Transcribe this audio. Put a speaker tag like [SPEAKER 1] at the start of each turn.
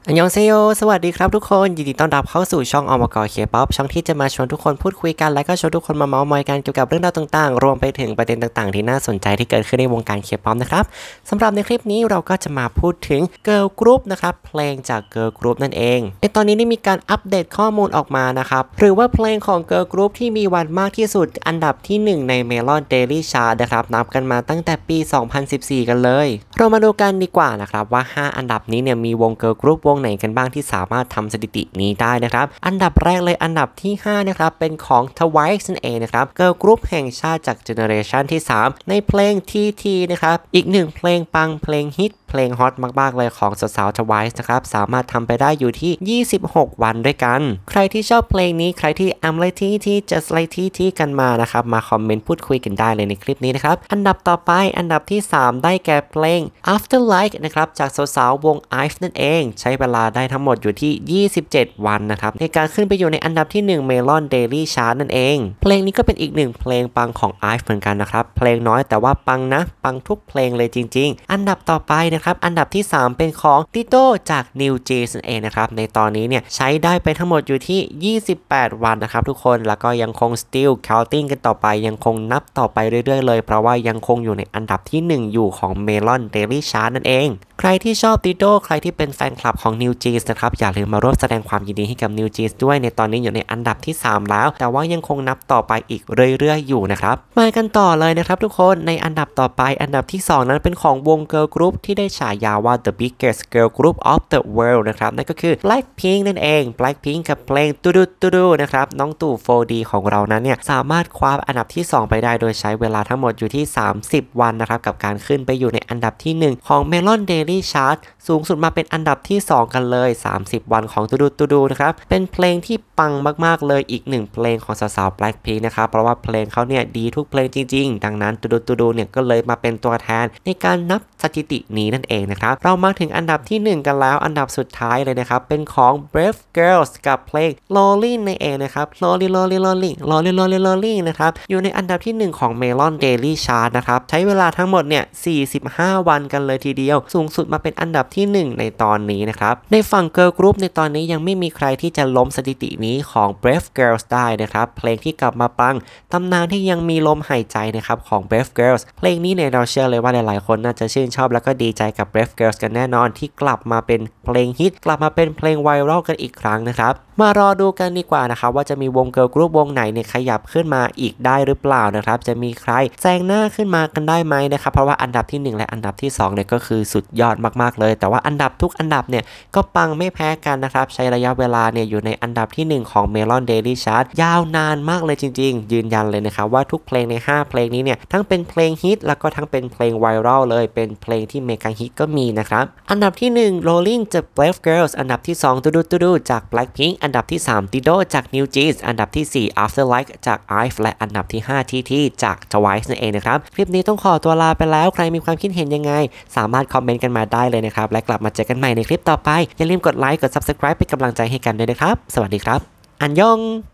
[SPEAKER 1] อันยองเซโยสวัสดีครับทุกคนยินดีต้อนรับเข้าสู่ช่องอมกเคป๊อปช่องที่จะมาชวนทุกคนพูดคุยกันและก็ชวนทุกคนมาเมาท์มอยกันเกี่ยวกับเรื่องราวต่างๆรวมไปถึงประเด็นต่างๆที่น่าสนใจที่เกิดขึ้นในวงการเคป๊อปนะครับสำหรับในคลิปนี้เราก็จะมาพูดถึงเกิร์ลกรุ๊ปนะครับเพลงจากเกิร์ลกรุ๊ปนั่นเองในตอนนี้ได้มีการอัปเดตข้อมูลออกมานะครับหรือว่าเพลงของเกิร์ลกรุ๊ปที่มีวันมากที่สุดอันดับที่1ใน Melon Daily Chart นะครับนับกันมาตั้งแต่ปี 2014 กันเลยเรามาดูกันดีกว่านะครับว่า5อันดับนี้เนี่ยมีวงเกิร์ลกรุ๊ปวงไหนกันบ้างที่สามารถทำสถิตินี้ได้นะครับอันดับแรกเลยอันดับที่5นะครับเป็นของ TWICE นั่นเองนะครับเกิร์ลกรุ๊ปแห่งชาติจากเจเนอเรชันที่3ในเพลง TT นะครับอีก1เพลงปังเพลงฮิตเพลงฮอตมากๆเลยของสาวๆ TWICE นะครับสามารถทำไปได้อยู่ที่26วันด้วยกันใครที่ชอบเพลงนี้ใครที่ I'm like TT just like TT กันมานะครับมาคอมเมนต์พูดคุยกันได้เลยในคลิปนี้นะครับอันดับต่อไปอันดับที่3ได้แก่เพลง Afterlife นะครับจากสาวๆวง IVE นั่นเองใช้เวลาได้ทั้งหมดอยู่ที่27วันนะครับในการขึ้นไปอยู่ในอันดับที่1 Melon Daily Chart นั่นเองเพลงนี้ก็เป็นอีก1เพลงปังของ IVE เหมือนกันนะครับเพลงน้อยแต่ว่าปังนะปังทุกเพลงเลยจริงๆอันดับต่อไปนะครับอันดับที่3เป็นของ Tito จาก New Jeans นั่นเองนะครับในตอนนี้เนี่ยใช้ได้ไปทั้งหมดอยู่ที่28วันนะครับทุกคนแล้วก็ยังคง still counting กันต่อไปยังคงนับต่อไปเรื่อยๆเลยเพราะว่ายังคงอยู่ในอันดับที่1อยู่ของ Melon Daily Chart นั่นเองใครที่ชอบ Tito ใครที่เป็นแฟนคลับของ New Jeans นะครับอย่าลืมมาร่วมแสดงความยินดีให้กับ New Jeans ด้วยในตอนนี้อยู่ในอันดับที่3แล้วแต่ว่ายังคงนับต่อไปอีกเรื่อยๆอยู่นะครับมากันต่อเลยนะครับทุกคนในอันดับต่อไปอันดับที่2นั้นเป็นของวง Girl Group ที่ได้ฉายาว่า The Biggest Girl Group of the World นะครับนั่นก็คือ Blackpink นั่นเอง Blackpink กับเพลงตูดูตูดูนะครับน้องตู่ 4D ของเรานั้นเนี่ยสามารถคว้าอันดับที่2ไปได้โดยใช้เวลาทั้งหมดอยู่ที่30วันนะครับกับการขึ้นไปอยู่ในอันดับที่1ของ Melon Daily Chart สูงสุดมาเป็นอันดับที่2กันเลย30วันของตูดูตูดูนะครับเป็นเพลงที่ปังมากๆเลยอีก1เพลงของสาวๆ Blackpink นะครับเพราะว่าเพลงเขาเนี่ยดีทุกเพลงจริงๆดังนั้นตูดูตูดูเนี่ยก็เลยมาเป็นตัวแทนในการนับสถิตินี้นั่นเองนะครับเรามาถึงอันดับที่1กันแล้วอันดับสุดท้ายเลยนะครับเป็นของ Brave Girls กับเพลง Lolly นั่นเองนะครับ Lolly Lolly Lolly Lolly Lolly Lolly นะครับอยู่ในอันดับที่1ของ Melon Daily Chart นะครับใช้เวลาทั้งหมดเนี่ย45วันกันเลยทีเดียวสูงสุดมาเป็นอันดับที่1ในตอนนี้นะครับในฝั่ง Girl Group ในตอนนี้ยังไม่มีใครที่จะล้มสถิตินี้ของ Brave Girls ได้นะครับเพลงที่กลับมาปังตำนานที่ยังมีลมหายใจนะครับของ Brave Girls เพลงนี้เนี่ยเราเชื่อเลยว่าหลายๆคนน่าจะชื่นชอบแล้วก็ดีใจกับ Brave Girls กันแน่นอนที่กลับมาเป็นเพลงฮิตกลับมาเป็นเพลงไวรัลกันอีกครั้งนะครับมารอดูกันดีกว่านะครับว่าจะมีวง Girl Group วงไหนเนี่ยขยับขึ้นมาอีกได้หรือเปล่านะครับจะมีใครแซงหน้าขึ้นมากันได้ไหมนะครับเพราะว่าอันดับที่1และอันดับที่2เนี่ยก็คือสุดยอดมากๆเลยแต่ว่าอันดับทุกอันดับเนี่ยก็ปังไม่แพ้กันนะครับใช้ระยะเวลาเนี่ยอยู่ในอันดับที่1ของ Melon Daily Chart ยาวนานมากเลยจริงๆยืนยันเลยนะครับว่าทุกเพลงใน5เพลงนี้เนี่ยทั้งเป็นเพลงฮิตแล้วก็ทั้งเป็นเพลงไวรัลเลยเป็นเพลงที่เมกะฮิตก็มีนะครับอันดับที่1 Rolling จาก Brave Girls อันดับที่2ตูดูตูดูจาก Blackpink อันดับที่3 Tito จาก New Jeans อันดับที่4 Afterlife จาก IVE และอันดับที่5 TT จาก TWICE นั่นเองนะครับคลิปนี้ต้องขอตัวลาไปแล้วใครมีความคิดเห็นยังไงสามารถคอมเมนต์กันมาได้เลยนะครับและกลับมาเจอกันใหม่ในคลิปต่อไปอย่าลืมกดไลค์กด Subscribe เป็นกำลังใจให้กันด้วยนะครับสวัสดีครับอันยอง